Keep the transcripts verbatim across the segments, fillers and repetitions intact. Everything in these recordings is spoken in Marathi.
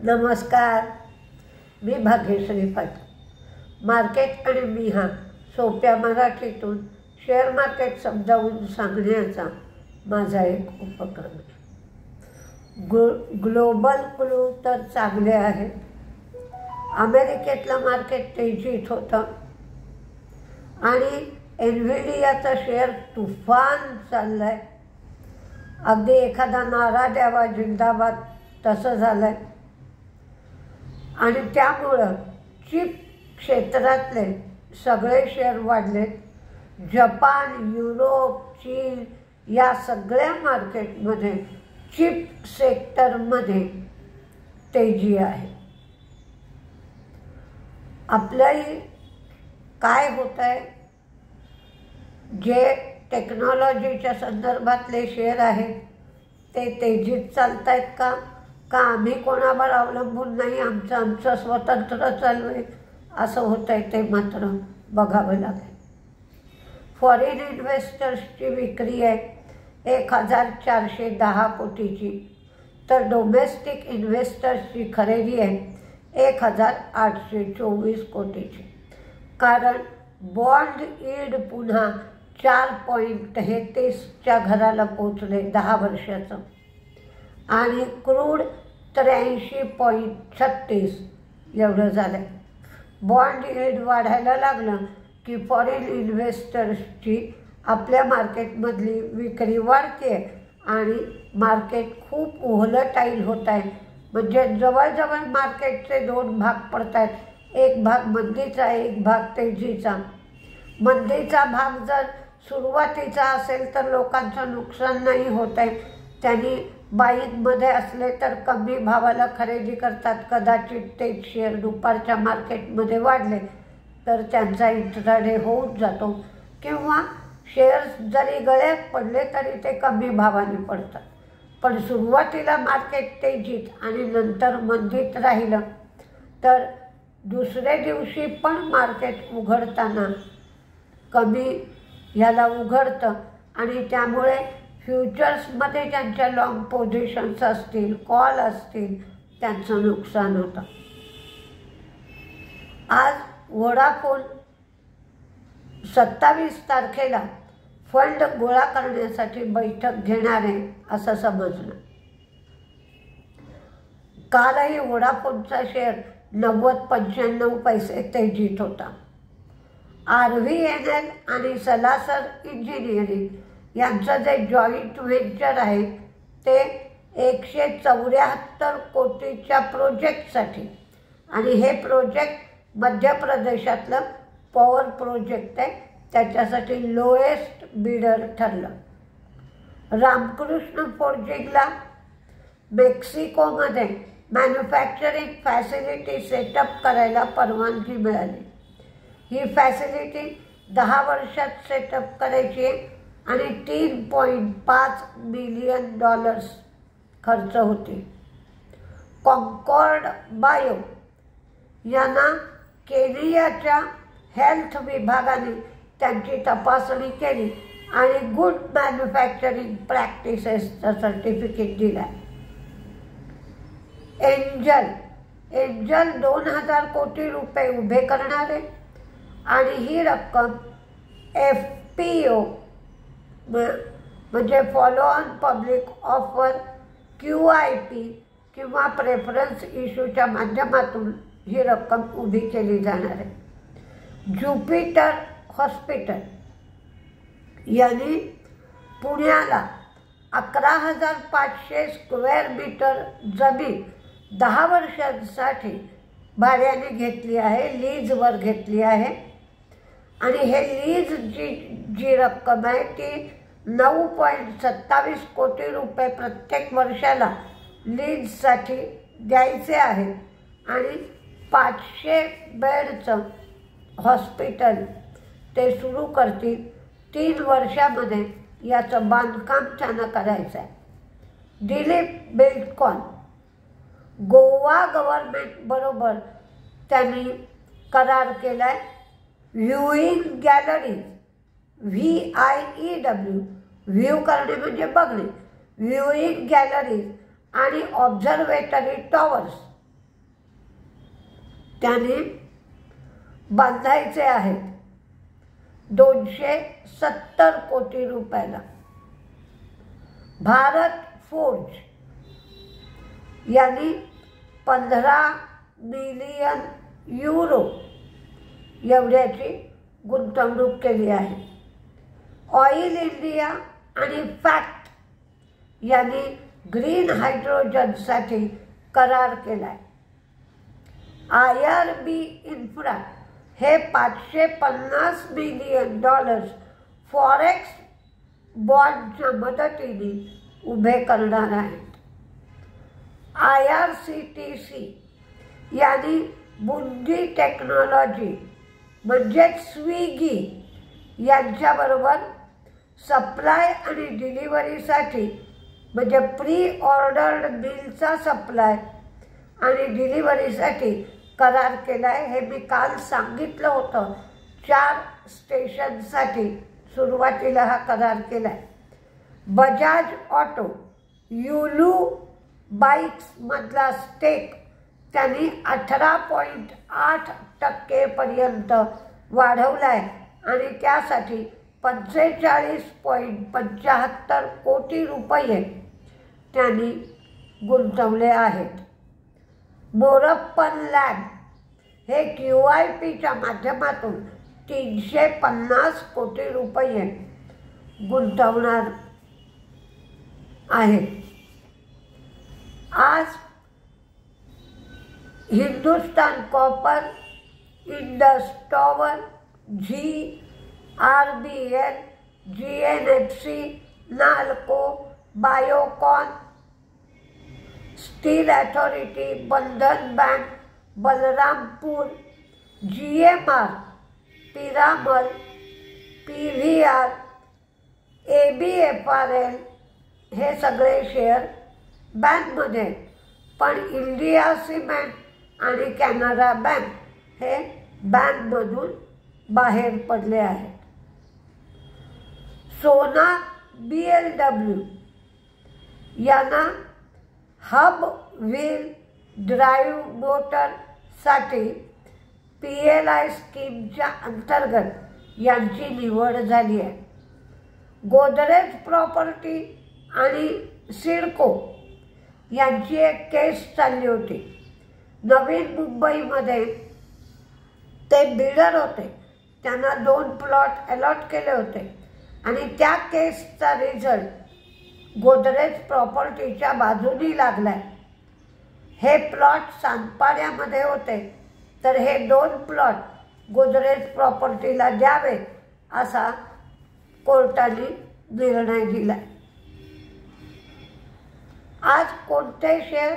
नमस्कार, मी भाग्यश्री पाटील. मार्केट आणि मी हा सोप्या मराठीतून शेअर मार्केट समजावून सांगण्याचा माझा एक उपक्रम आहे. ग्लो ग्लोबल क्लू तर चांगले आहे. अमेरिकेतलं मार्केट तेजीत होतं आणि एनव्हिडियाचा शेअर तुफान चालला आहे. अगदी एखादा नारा द्यावा जिंदाबाद तसं झालं आहे. आणि त्यामुळं चिप क्षेत्रातले सगळे शेअर वाढलेत. जपान, युरोप, चीन या सगळ्या मार्केटमध्ये चिप सेक्टरमध्ये तेजी आहे. आपल्याही काय होत आहे, जे टेक्नॉलॉजीच्या संदर्भातले शेअर आहेत ते तेजीत चालत आहेत का का आम्ही कोणावर अवलंबून नाही, आमचं आमचं स्वतंत्र चालू आहे असं होतं आहे ते मात्र बघावं लागेल. फॉरेन इन्व्हेस्टर्सची विक्री आहे एक हजार चारशे दहा कोटीची, तर डोमेस्टिक इन्व्हेस्टर्सची खरेदी आहे एक हजार आठशे चोवीस कोटीची. कारण बॉन्ड यील्ड पुन्हा चार पॉईंट तेहतीसच्या घराला पोचले दहा वर्षाचं आणि क्रूड त्र्याऐंशी पॉईंट छत्तीस एवढं झालं. बॉन्ड यील्ड वाढायला लागलं की फॉरेन इन्व्हेस्टर्सची आपल्या मार्केटमधली विक्री वाढते आणि मार्केट खूप व्होलटाईल होत आहे. म्हणजे जवळजवळ मार्केटचे दोन भाग पडत आहेत. एक भाग मंदीचा, एक भाग तेजीचा. मंदीचा भाग जर सुरुवातीचा असेल तर लोकांचं नुकसान नाही होत आहे. त्यांनी बाईंगमध्ये असले तर कमी भावाला खरेदी करतात. कदाचित तेच शेअर दुपारच्या मार्केटमध्ये वाढले तर त्यांचा इंट्राडे होऊन जातो, किंवा शेअर्स जरी गळ्यात पडले तरी ते कमी भावाने पडतात. पण सुरुवातीला मार्केट तेजीत आणि नंतर मंदीत राहिलं तर दुसऱ्या दिवशी पण मार्केट उघडताना कमी ह्याला उघडतं आणि त्यामुळे फ्युचर्समध्ये ज्यांच्या लाँग पोझिशन्स असतील, कॉल असतील, त्यांचं नुकसान होतं. आज वोडाफोन सत्तावीस तारखेला फंड गोळा करण्यासाठी बैठक घेणार आहे असं समजलं. कालही वोडाफोनचा शेअर नव्वद पंच्याण्णव पैसे तेजीत होता. आर व्ही एन एल आणि सलासर इंजिनिअरिंग यांचं जे जॉईंट व्हेंचर आहे ते एकशे चौऱ्याहत्तर कोटीच्या प्रोजेक्टसाठी, आणि हे प्रोजेक्ट मध्य प्रदेशातलं पॉवर प्रोजेक्ट आहे, त्याच्यासाठी लोएस्ट बिडर ठरलं. रामकृष्ण फोर्जिंगला मेक्सिकोमध्ये मॅन्युफॅक्चरिंग फॅसिलिटी सेटअप करायला परवानगी मिळाली. ही फॅसिलिटी दहा वर्षात सेटअप करायची आहे आणि तीन पॉईंट पाच मिलियन डॉलर्स खर्च होते. कॉन्कॉर्ड बायो यांना केनियाच्या हेल्थ विभागाने त्यांची तपासणी केली आणि गुड मॅन्युफॅक्चरिंग प्रॅक्टिसेसचं सर्टिफिकेट दिलं आहे. एंजल एंजल दोन हजार कोटी रुपये उभे करणारे आणि ही रक्कम एफ पी ओ म्हणजे follow on public offer, Q I P किंवा प्रेफरन्स इश्यूच्या माध्यमातून ही रक्कम उभी केली जाणार आहे. ज्युपिटर हॉस्पिटल यांनी पुण्याला अकरा हजार पाचशे स्क्वेअर मीटर जमीन दहा वर्षांसाठी भाड्याने घेतली आहे, लीजवर घेतली आहे. आणि हे लीज जी जी रक्कम आहे ती नऊ पॉईंट सत्तावीस कोटी रुपये प्रत्येक वर्षाला लीजसाठी द्यायचे आहे. आणि पाचशे बेडचं हॉस्पिटल ते सुरू करतील. तीन वर्षामध्ये याचं बांधकाम त्यांना करायचं आहे. दिलीप बिल्डकॉन गोवा गव्हर्नमेंटबरोबर त्यांनी करार केला आहे. Viewing galleries V I E W view करणे म्हणजे बघणे, व्ह्यूइंग गॅलरीज आणि ऑब्झर्वेटरी टॉवर्स त्यांनी बांधायचे आहेत दोनशे सत्तर कोटी रुपयाला. भारत फोर्ज यांनी पंधरा मिलियन युरो एवढ्याची गुंतवणूक केली आहे. ऑइल इंडिया आणि फॅक्ट यांनी ग्रीन हायड्रोजनसाठी करार केला आहे. आय आर बी इन्फ्रा हे पाचशे पन्नास मिलियन डॉलर्स फॉरेक्स बॉन्डच्या मदतीने उभे करणार आहेत. I R C T C यांनी बुंदी टेक्नॉलॉजी म्हणजेच स्विगी यांच्याबरोबर सप्लाय आणि डिलिव्हरीसाठी म्हणजे प्री ऑर्डर्ड बिलचा सप्लाय आणि डिलिव्हरीसाठी करार केला आहे. हे मी काल सांगितलं होतं. चार स्टेशनसाठी सुरुवातीला हा करार केला आहे. बजाज ऑटो युलू बाईक्समधला स्टेक त्यांनी अठरा पॉईंट आठ टक्केपर्यंत वाढवला आहे आणि त्यासाठी पंचेचाळीस पॉईंट पंच्याहत्तर कोटी रुपये त्यांनी गुंतवले आहेत. मोरप्पन लॅब हे क्यू आय पीच्या माध्यमातून तीनशे पन्नास कोटी रुपये गुंतवणार आहेत. आज Hindustan copper, Indus tower, Zee, R B L, G N F C, Nalco, Biocon, steel authority, Bandhan bank, Balrampur, G M R, Piramal, P V R, A B F R L हे सगळे शेअर बँकमध्ये, पण इंडिया सिमेंट आणि कॅनरा बँक हे बँकमधून बाहेर पडले आहेत. सोना बी एल डब्ल्यू यांना हब व्हील ड्राईव्ह मोटरसाठी पी एल आय स्कीमच्या अंतर्गत यांची निवड झाली आहे. गोदरेज प्रॉपर्टी आणि सिडको यांची एक केस चालली होती. नवी मुंबईमध्ये ते बिल्डर होते, त्यांना दोन प्लॉट अलॉट केले होते आणि त्या केसचा रिझल्ट गोदरेज प्रॉपर्टीच्या बाजूनी लागलाय. हे प्लॉट सांगपाड्यामध्ये होते, तर हे दोन प्लॉट गोदरेज प्रॉपर्टीला द्यावे असा कोर्टाने निर्णय दिलाय. आज कोणते शेअर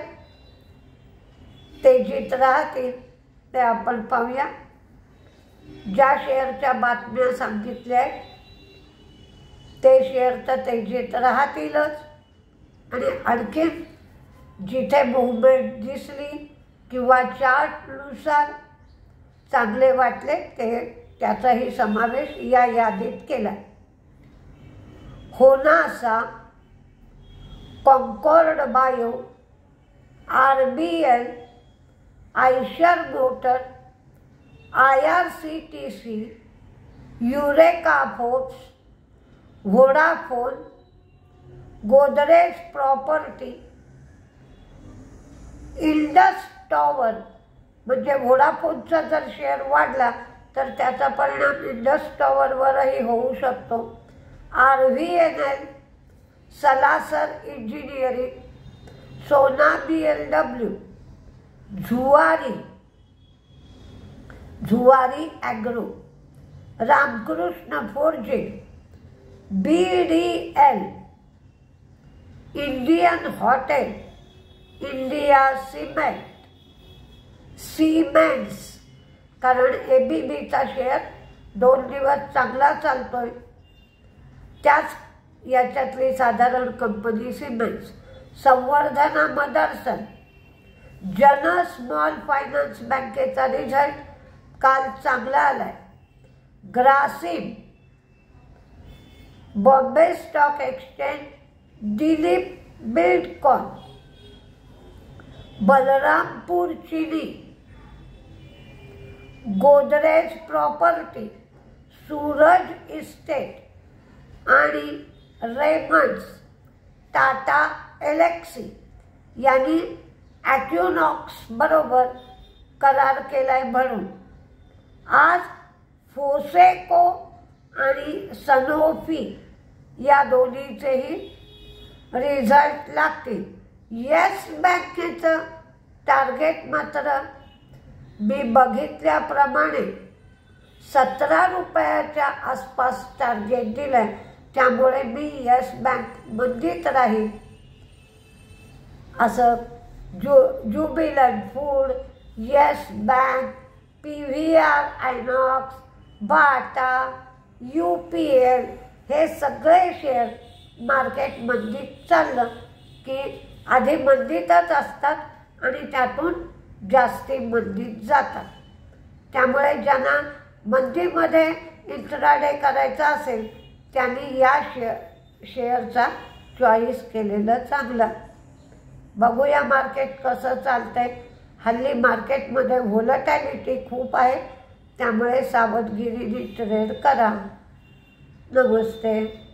तेजीत राहतील ते आपण पाहूया. ज्या शेअरच्या बातम्या सांगितल्या आहेत ते शेअर तर तेजीत राहतीलच आणि आणखी जिथे मूव्हमेंट दिसली किंवा चार्टनुसार चांगले वाटले ते त्याचाही समावेश या यादीत केला. Honasa, Concord bio, R B L, Eicher motor, I R C T C, Eureka Forbes, Vodafone, Godrej property, Indus tower म्हणजे व्होडाफोनचा जर शेअर वाढला तर त्याचा परिणाम इंडस टॉवरवरही होऊ शकतो. R V N L, Salasar engineering, Sona B L W, Zuari Zuari agro, Ramkrishna forging, B D L, Indian hotel, India cement, cements कारण ए बी बीचा शेअर दोन दिवस चांगला चालतोय, त्याच याच्यातली साधारण कंपनी सिमेंट्स, संवर्धना मदरसन, जन स्मॉल फायनान्स बँकेचा रिझल्ट काल चांगला आलाय, Grasim, Bombay stock exchange, Dilip Buildcon, Balrampur Chini, Godrej property, Suraj estate आणि रेमंड्स टाटा एलेक्सी यांनी ॲक्युनॉक्स बरोबर करार केलाय म्हणून आज फोसेको आणि सनोफी या दोन्हीचेही रिझल्ट लागतील. येस बँकेचं टार्गेट मात्र मी बघितल्याप्रमाणे सतरा रुपयाच्या आसपास टार्गेट दिलं आहे, त्यामुळे मी येस बँक मंदीत राहील असं जु Jubilant food, Yes bank, P V R Inox, Bata, U P L हे सगळे शेअर मार्केट मंदीत चाललं की आधी मंदीतच असतात आणि त्यातून जास्ती मंदीत जातात. त्यामुळे ज्यांना मंदीमध्ये इंट्राडे करायचा असेल त्यांनी या शेअर शेअरचा चॉईस केलेलं चांगलं. बघूया मार्केट कसं चालतंय. हल्ली मार्केटमध्ये व्होलॅटिलिटी खूप आहे, त्यामुळे सावधगिरीने ट्रेड करा. नमस्ते.